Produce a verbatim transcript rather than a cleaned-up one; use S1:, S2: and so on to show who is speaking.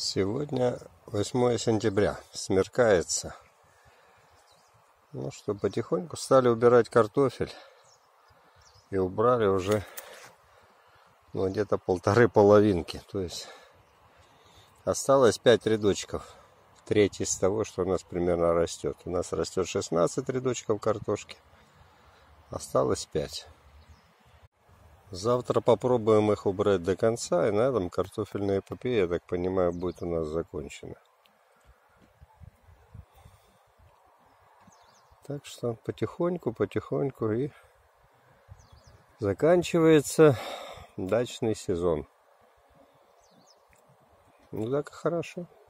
S1: Сегодня восьмое сентября, смеркается. Ну что, потихоньку стали убирать картофель. И убрали уже ну, где-то полторы половинки. То есть осталось пять рядочков. Треть из того, что у нас примерно растет. У нас растет шестнадцать рядочков картошки. Осталось пять. Завтра попробуем их убрать до конца. И на этом картофельная эпопея, я так понимаю, будет у нас закончена. Так что потихоньку, потихоньку и заканчивается дачный сезон. Ну так и хорошо.